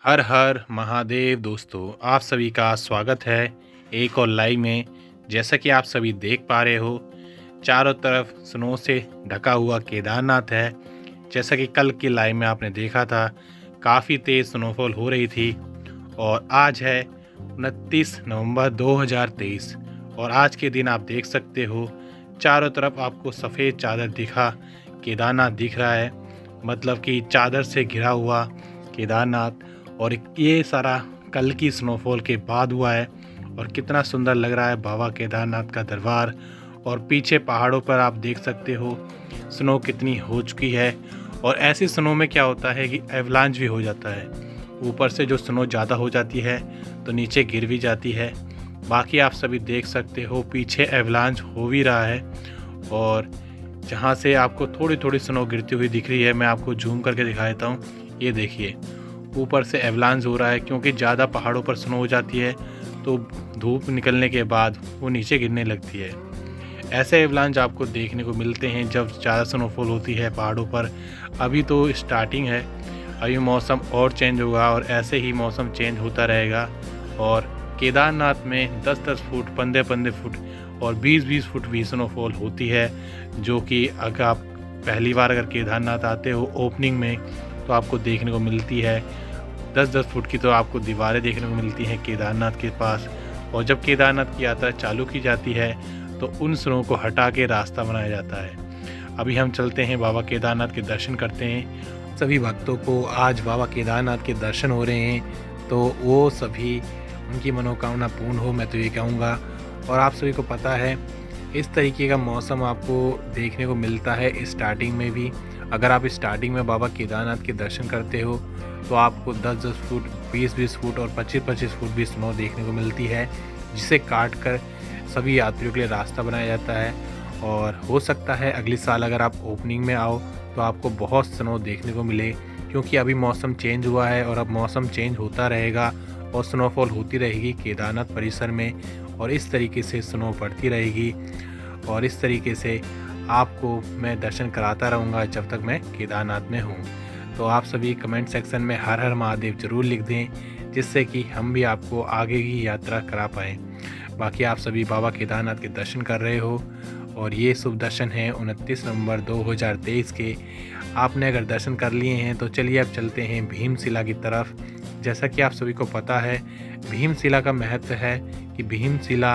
हर हर महादेव दोस्तों, आप सभी का स्वागत है एक और लाइव में। जैसा कि आप सभी देख पा रहे हो, चारों तरफ स्नो से ढका हुआ केदारनाथ है। जैसा कि कल की लाइव में आपने देखा था, काफ़ी तेज़ स्नोफॉल हो रही थी। और आज है 29 नवंबर 2023 और आज के दिन आप देख सकते हो चारों तरफ आपको सफ़ेद चादर केदारनाथ दिख रहा है। मतलब कि चादर से घिरा हुआ केदारनाथ। और ये सारा कल की स्नोफॉल के बाद हुआ है। और कितना सुंदर लग रहा है बाबा केदारनाथ का दरबार। और पीछे पहाड़ों पर आप देख सकते हो स्नो कितनी हो चुकी है। और ऐसी स्नो में क्या होता है कि एवलांच भी हो जाता है। ऊपर से जो स्नो ज़्यादा हो जाती है तो नीचे गिर भी जाती है। बाकी आप सभी देख सकते हो पीछे एवलांच हो भी रहा है। और जहाँ से आपको थोड़ी थोड़ी स्नो गिरती हुई दिख रही है, मैं आपको जूम करके दिखा देता हूँ। ये देखिए, ऊपर से एवलांच हो रहा है क्योंकि ज़्यादा पहाड़ों पर स्नो हो जाती है तो धूप निकलने के बाद वो नीचे गिरने लगती है। ऐसे एवलांच आपको देखने को मिलते हैं जब ज़्यादा स्नोफॉल होती है पहाड़ों पर। अभी तो स्टार्टिंग है, अभी मौसम और चेंज होगा और ऐसे ही मौसम चेंज होता रहेगा। और केदारनाथ में 10-10 फुट, 15-15 फुट और 20-20 फुट भी स्नोफॉल होती है। जो कि अगर आप पहली बार अगर केदारनाथ आते हो ओपनिंग में तो आपको देखने को मिलती है। 10-10 फुट की तो आपको दीवारें देखने को मिलती हैं केदारनाथ के पास। और जब केदारनाथ की यात्रा चालू की जाती है तो उन स्नो को हटा के रास्ता बनाया जाता है। अभी हम चलते हैं बाबा केदारनाथ के दर्शन करते हैं। सभी भक्तों को आज बाबा केदारनाथ के दर्शन हो रहे हैं तो वो सभी उनकी मनोकामना पूर्ण हो, मैं तो ये कहूँगा। और आप सभी को पता है इस तरीके का मौसम आपको देखने को मिलता है स्टार्टिंग में भी। अगर आप स्टार्टिंग में बाबा केदारनाथ के दर्शन करते हो तो आपको 10-10 फुट, 20-20 फुट और 25-25 फुट भी स्नो देखने को मिलती है, जिसे काट कर सभी यात्रियों के लिए रास्ता बनाया जाता है। और हो सकता है अगले साल अगर आप ओपनिंग में आओ तो आपको बहुत स्नो देखने को मिले, क्योंकि अभी मौसम चेंज हुआ है और अब मौसम चेंज होता रहेगा और स्नोफॉल होती रहेगी केदारनाथ परिसर में। और इस तरीके से स्नो पड़ती रहेगी और इस तरीके से आपको मैं दर्शन कराता रहूँगा जब तक मैं केदारनाथ में हूँ। तो आप सभी कमेंट सेक्शन में हर हर महादेव ज़रूर लिख दें, जिससे कि हम भी आपको आगे की यात्रा करा पाएँ। बाकी आप सभी बाबा केदारनाथ के दर्शन कर रहे हो और ये शुभ दर्शन है 29 नवंबर 2023 के। आपने अगर दर्शन कर लिए हैं तो चलिए अब चलते हैं भीमशिला की तरफ। जैसा कि आप सभी को पता है भीमशिला का महत्व है कि भीमशिला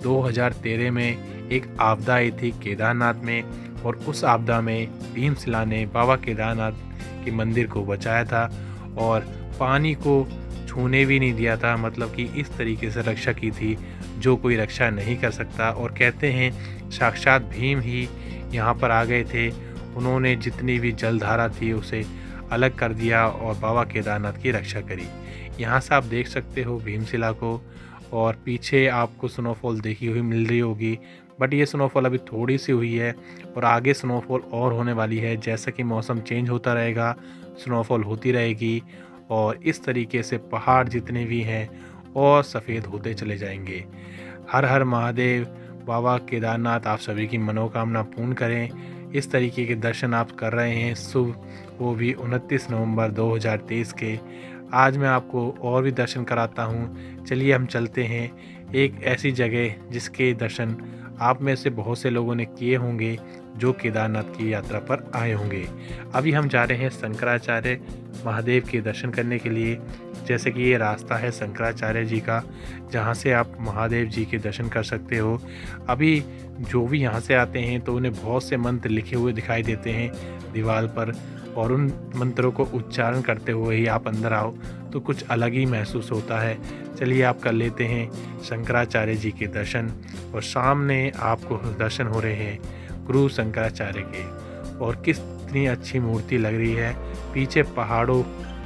2013 में एक आपदा आई थी केदारनाथ में। और उस आपदा में भीमशिला ने बाबा केदारनाथ के मंदिर को बचाया था और पानी को छूने भी नहीं दिया था। मतलब कि इस तरीके से रक्षा की थी जो कोई रक्षा नहीं कर सकता। और कहते हैं साक्षात भीम ही यहाँ पर आ गए थे, उन्होंने जितनी भी जलधारा थी उसे अलग कर दिया और बाबा केदारनाथ की रक्षा करी। यहाँ से आप देख सकते हो भीमशिला को और पीछे आपको स्नोफॉल देखी हुई मिल रही होगी। बट ये स्नोफॉल अभी थोड़ी सी हुई है और आगे स्नोफॉल और होने वाली है। जैसा कि मौसम चेंज होता रहेगा स्नोफॉल होती रहेगी और इस तरीके से पहाड़ जितने भी हैं और सफ़ेद होते चले जाएंगे। हर हर महादेव। बाबा केदारनाथ आप सभी की मनोकामना पूर्ण करें। इस तरीके के दर्शन आप कर रहे हैं शुभ, वो भी 29 नवंबर 2023 के। आज मैं आपको और भी दर्शन कराता हूँ। चलिए हम चलते हैं एक ऐसी जगह जिसके दर्शन आप में से बहुत से लोगों ने किए होंगे जो केदारनाथ की यात्रा पर आए होंगे। अभी हम जा रहे हैं शंकराचार्य महादेव के दर्शन करने के लिए। जैसे कि ये रास्ता है शंकराचार्य जी का, जहाँ से आप महादेव जी के दर्शन कर सकते हो। अभी जो भी यहाँ से आते हैं तो उन्हें बहुत से मंत्र लिखे हुए दिखाई देते हैं दीवार पर, और उन मंत्रों को उच्चारण करते हुए ही आप अंदर आओ तो कुछ अलग ही महसूस होता है। चलिए आप कर लेते हैं शंकराचार्य जी के दर्शन। और सामने आपको दर्शन हो रहे हैं गुरु शंकराचार्य के। और कितनी अच्छी मूर्ति लग रही है, पीछे पहाड़ों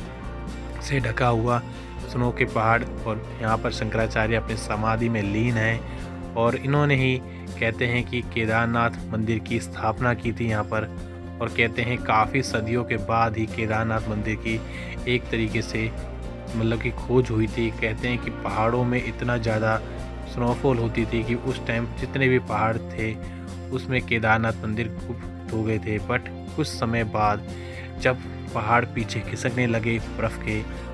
से ढका हुआ स्नो के पहाड़। और यहाँ पर शंकराचार्य अपने समाधि में लीन हैं और इन्होंने ही कहते हैं कि केदारनाथ मंदिर की स्थापना की थी यहाँ पर। और कहते हैं काफ़ी सदियों के बाद ही केदारनाथ मंदिर की एक तरीके से मतलब कि खोज हुई थी। कहते हैं कि पहाड़ों में इतना ज़्यादा स्नोफॉल होती थी कि उस टाइम जितने भी पहाड़ थे उसमें केदारनाथ मंदिर गुप्त हो गए थे। बट कुछ समय बाद जब पहाड़ पीछे खिसकने लगे बर्फ़ के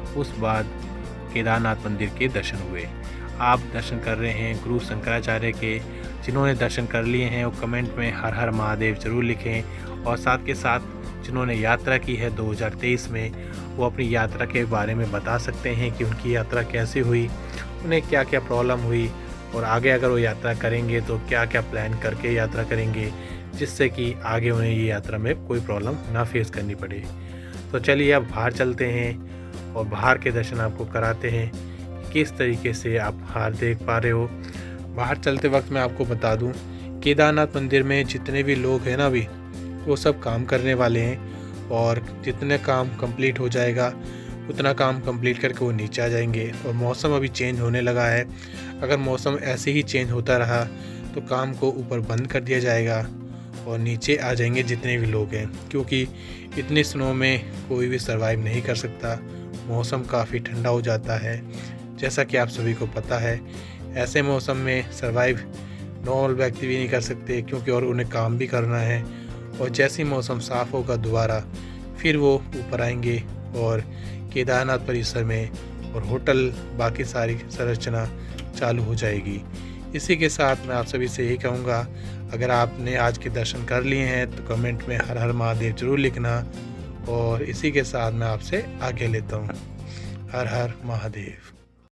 उस बाद केदारनाथ मंदिर के दर्शन हुए। आप दर्शन कर रहे हैं गुरु शंकराचार्य के। जिन्होंने दर्शन कर लिए हैं वो कमेंट में हर हर महादेव ज़रूर लिखें, और साथ के साथ जिन्होंने यात्रा की है 2023 में, वो अपनी यात्रा के बारे में बता सकते हैं कि उनकी यात्रा कैसे हुई, उन्हें क्या क्या प्रॉब्लम हुई, और आगे अगर वो यात्रा करेंगे तो क्या क्या प्लान करके यात्रा करेंगे, जिससे कि आगे उन्हें ये यात्रा में कोई प्रॉब्लम ना फेस करनी पड़े। तो चलिए अब बाहर चलते हैं और बाहर के दर्शन आपको कराते हैं। किस तरीके से आप बाहर देख पा रहे हो। बाहर चलते वक्त मैं आपको बता दूं, केदारनाथ मंदिर में जितने भी लोग हैं ना अभी, वो सब काम करने वाले हैं, और जितने काम कंप्लीट हो जाएगा उतना काम कंप्लीट करके वो नीचे आ जाएंगे। और मौसम अभी चेंज होने लगा है, अगर मौसम ऐसे ही चेंज होता रहा तो काम को ऊपर बंद कर दिया जाएगा और नीचे आ जाएंगे जितने भी लोग हैं, क्योंकि इतनी स्नो में कोई भी सर्वाइव नहीं कर सकता। मौसम काफ़ी ठंडा हो जाता है, जैसा कि आप सभी को पता है। ऐसे मौसम में सर्वाइव नॉर्मल व्यक्ति भी नहीं कर सकते, क्योंकि और उन्हें काम भी करना है। और जैसे ही मौसम साफ़ होगा दोबारा फिर वो ऊपर आएंगे और केदारनाथ परिसर में और होटल बाकी सारी संरचना चालू हो जाएगी। इसी के साथ मैं आप सभी से यही कहूँगा, अगर आपने आज के दर्शन कर लिए हैं तो कमेंट में हर हर महादेव ज़रूर लिखना। और इसी के साथ मैं आपसे आगे लेता हूँ। हर हर महादेव।